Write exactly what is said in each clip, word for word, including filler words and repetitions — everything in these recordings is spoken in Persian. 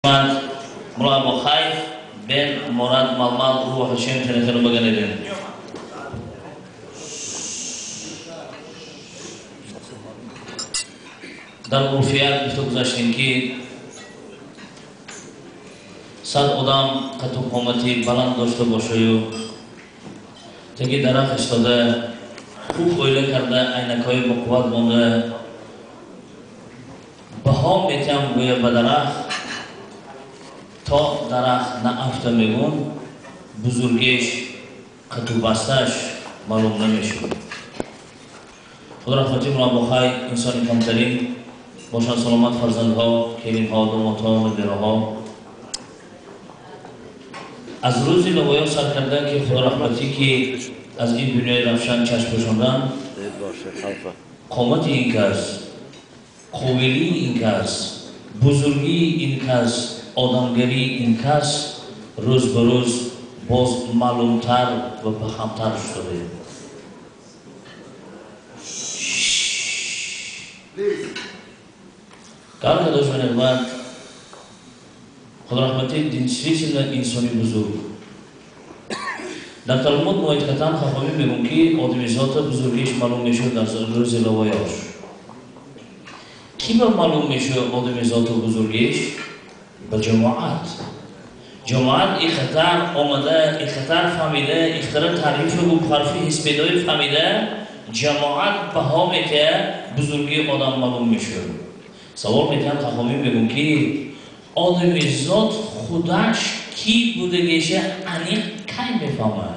Mulai Bokhaif ben Murad Malmal Ruh Hashim telefonu bagan edin. Dar urfiyat gufta guzashdیم ki sad odam qattiq qomati baland dashta boshayu tagi daraxt ishtode خوب o'yla karda aynakoy quvvat bonda baho metam go'yo ba daraxt تا درخت نه افته میگون بزرگیش قطو بستش معلوم نمیشه. خدا رحمتی مرا بخیر انسانی کمترین باشن سلامت فرزندها کلیم ها دامادها مدیرها از روزی لویا سر کردن که خدا رحمتی که از این دنیای روشن چشم پوشاندن قامت این کس قویلی این کس بزرگی این کس آدمگری این کس روز به روز باز معلومتر و فهمتر شده. کار که داشت بنابرای خدا رحمتی دینسویسل انسانی بزرگ. در تلمود موعد کتان خواهی میگم که آدمیزات بزرگیش معلوم میشه در روز لوایاش. کی با معلوم میشه آدمیزات بزرگیش؟ با جماعت جماعت ای خطر آمده ای خطر فهمیده ای خطر تعریف و حرفی حسبیدای فهمیده جماعت بها میته بزرگی آدم معلوم میشه سوال میتن خواهی میگم که آدمی ذات خودش کی بودگیشه انیق کی میفهمه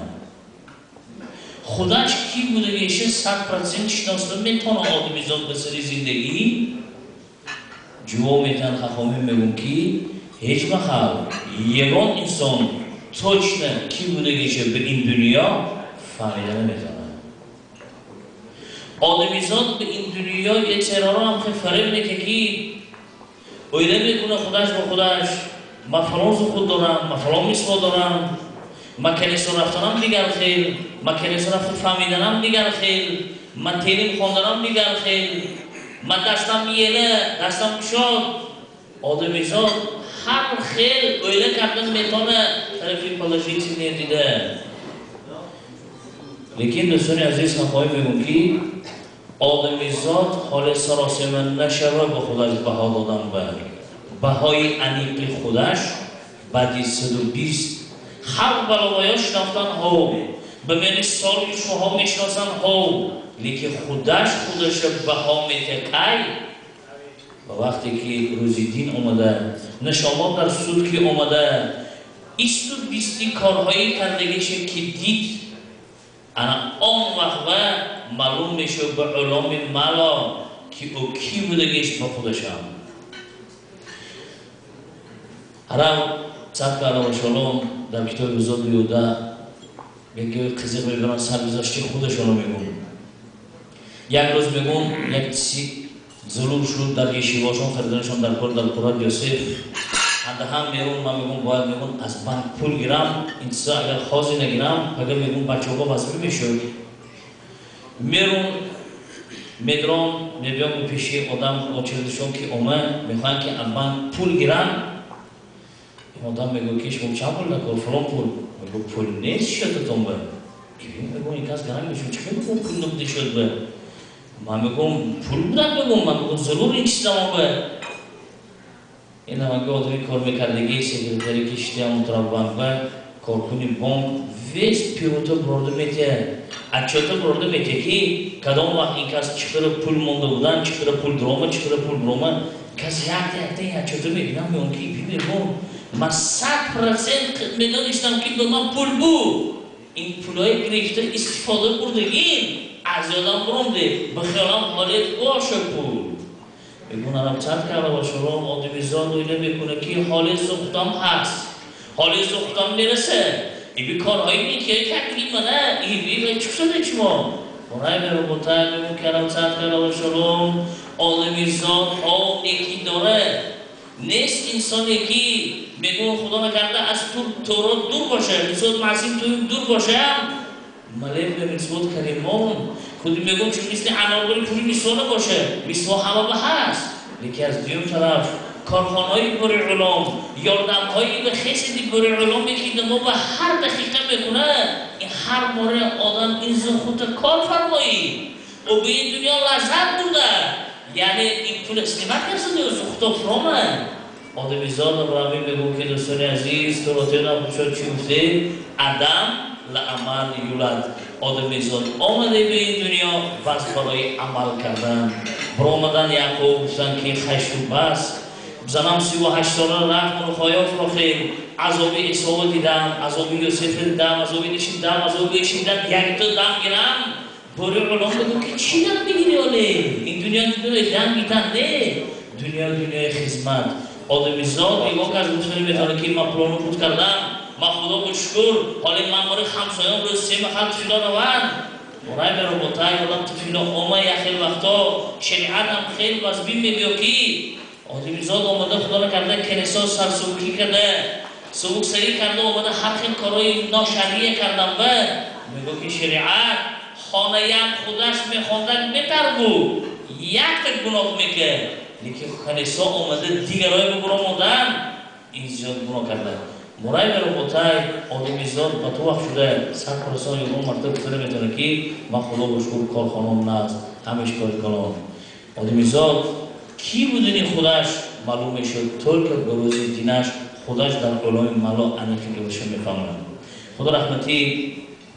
خودش کی بودگیشه صد پرسنت شناسته میتونه آدمی ذات بسری زندگی جواب میتن خواهی میگم که هیچ وقت یگان انسان точно کی بودگیشه به این دنیا فهمیده نمیتونه آدمیزاد به این دنیا یه چرارا هم که فریب میکنه که اویده میکنه خودش با خودش من فلان خود دارم من فلان میسوا دارم من کنیسا رفتنم دیگر خیل من کنیسا رفت فهمیدنم دیگر خیل من تیریم خواندنم دیگر خیل من دستم میله دستم شد آدمیزاد هر خیل اویله کردن میتونه طرفی پالشی چی نیدیده لیکن دوستانی عزیز خواهی میگم که آدمیزاد حال سراسیمه نشوه با خودش بها دادن بر بهای انیقی خودش بعدی صد و بیست هر بلاویا شناختن ها ببینی سالی شوها میشناسن ها لیکن خودش خودش بها میته کی و وقتی که روزی دین اومده نشامات در سود که اومده ایست و بیستی کارهایی کردگیشه که دید انا آن وقت معلوم میشه به علام ملا که او کی بودگیش با خودشم هرم صد که علاوه شلوم در کتاب بزرگ بیوده یکی قضیق میگن سر بزاشتی خودشونو میگون یک روز میگون یک چیزی ظلم شد در یشیواشون خریدنشون در کل در قرآن یوسف حد هم میرون من میگم باید میگم از بانک پول گیرم این چیزا اگر خواهی نگیرم اگر میگم بچه ها بسیاری میشود میرون میدرون میبیام به پیشی آدم آچردشون که اومه میخواهن که از بانک پول گیرم این آدم میگو کش مگه چه پول نکن فلان پول میگو پول نیست شد تون به میگو این کس گرم میشون چه میگو پول نبودی شد به من میگم پول بودم میگم من میگم ضرور این چیز دارم به این همه آدمی کار میکردگی سکرتری کشتی هم متربان به کارکنی بانک ویست پیوتا برده میته اچوتا برده میته که کدام وقت این کس چقدر پول مونده بودن چقدر پول درامه چقدر پول برامه کس یک دیگه یک اچوتا میبینم میگم که ببینم من صد پرسنت میدانستم که به من پول بود این پولای گرفته استفاده بردگیم از یادم برونده به خیالم حالت باشه پول بگون ارم چند که علاوه شلوم آدمیزاد اویله میکنه که حال زختم هست حال زختم میرسه ای بی کارهایی میکنه که کردگی منه ای بی به چه شده چما برای میرو بوتای بگون که ارم چند که علاوه شلوم آدمیزاد ها نیکی داره نیست انسانی که میگون خدا نکرده از تو رو دور باشه میسود معصیم تو دور باشه ملیم به میسود کریمون خودی میگم چون مثل انارگل پولی میسوانه باشه میسوا همه به هست لیکن از دیون طرف کارخانه‌های بر علوم یاردم‌هایی به خیلی بر علومی که ما به هر دقیقه میکنه این هر باره آدم این زخوت کار فرمایی و به این دنیا لذت بوده یعنی این پول استیمت کرده و زخوت فرامه آدمی زاد برای بگو که دوستان عزیز تو راتین هم شد چی گفته ادم لعمل یولد آدمی زاد آمده به این دنیا وز برای عمل کردن برآمدن یعقوب گفتن که خشم بس زنم سی و هشت ساله رفت من خواهی فراخیم عذاب عیسی دیدم عذاب یوسف دیدم عذاب نشیدم عذاب نشیدم یک تا دم گیرم باره علام بگم که چی دم بگیری آله این دنیا دنیا دم گیتن نه دنیا دنیای خدمت آدمی زاد نگاه کرد گفتن میتونه که من پلانو بود کردم من خدا بود شکر حالی من ماره خمسایان روز سه مخل تفیلا روان برای برای بطای آدم تفیلا آمه یا خیلی وقتا شریعت هم خیلی وزبین میبیا کی آدمی زاد آمده خدا را کرده کنیسا سرسوکی کرده سبوک سری کرده آمده هر خیلی کارهای ناشریعه کردن به میگو که شریعت خانه هم خودش میخواندن بتر بود یک تک گناه میکه لیکن کنیسا آمده دیگرهای بگرام آدم این زیاد گناه کرده مرای برای بطای آدمی زاد با تو وقت شده سر پرسان یا اون مرتب کنه میتونه که من خدا بشکر کارخانم نست همش کار کنم آدمی زاد کی بودنی خودش معلوم شد طور که بروز دینش خودش در علوم ملا انیفی که بشه میفهمه خدا رحمتی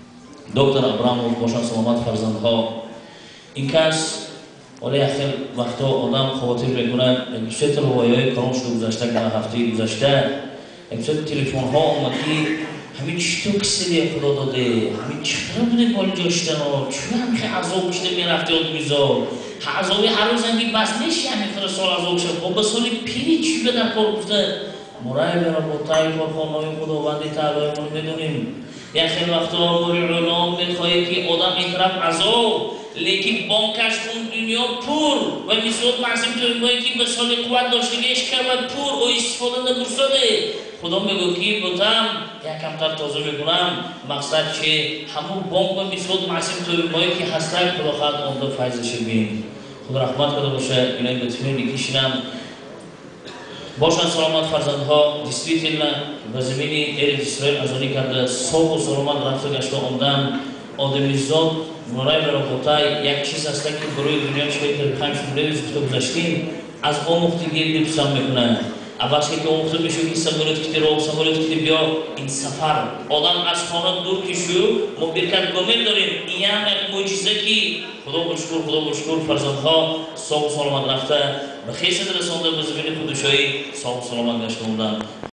دکتر ابراموف باشن سلامت فرزندها این کس ولی اخیر وقتا آدم خاطر میکنه یک سه تا روایای کارم شده گذشته که هفته گذشته یک سه تلفن ها آمد که همین چطور کسی خدا داده همین چطور بوده بالا جاشتن ها چون همین عذاب کشته میرفته آدمی زاد عذابی هر روز هم که بس نشی همین خدا سال عذاب شد خب به سالی پیری چی به در کار گفته مرای برای بطای کارخانه‌های خداوندی تعالی ما میدونیم یک خیلی وقتا باری علام میخواهی که آدم این طرف عذاب لیکن بانکش اون دنیا پور و میسود معصیم توی که به سال قوت داشتگیش کرد پور و استفاده نبرسده خدا میگو که بودم یک کمتر تازه میکنم مقصد چه همون بانک و میسود معصیم توی که هسته خدا خواهد آمده فیضش بین خدا رحمت خدا باشه اینایی بتونیم نکیشنم باشن سلامت فرزندها دیستریت و زمینی ایرد اسرائیل ازانی کرده صاحب و سلامت رفته گشته آمدن آدمی زاد مرای برای خطای یک چیز هسته که بروی دنیا چه که خیلی شموله ویزیفته گذاشتیم از آموختی گیری بسام میکنه عوض که آموخته بشو که سمولت کتی رو سمولت کتی بیا این سفر آدم از خانه دور کشو ما برکت گامل داریم این هم یک موجزه که خدا بشکر خدا بشکر فرزندها صاحب و سلامت رفته به خیست رسانده به زمین خودشایی صاحب و سلامت گشته موندن